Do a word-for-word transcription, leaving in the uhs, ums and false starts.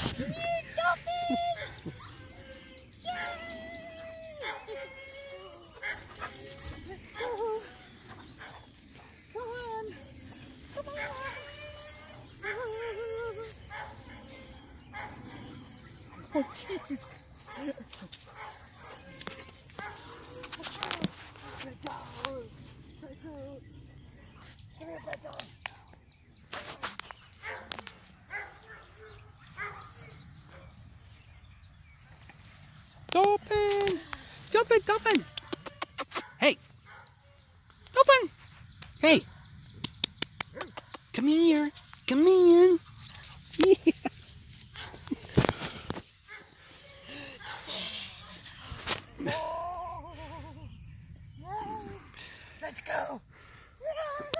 Come here, Dolphin! Let's go. Come on. Come on. Oh, jeez. Pretzel. Pretzel. Come here, Pretzel. Dolphin! Dolphin! Dolphin! Hey! Dolphin! Hey! Come here! Come in! Yeah. Oh, yay. Let's go!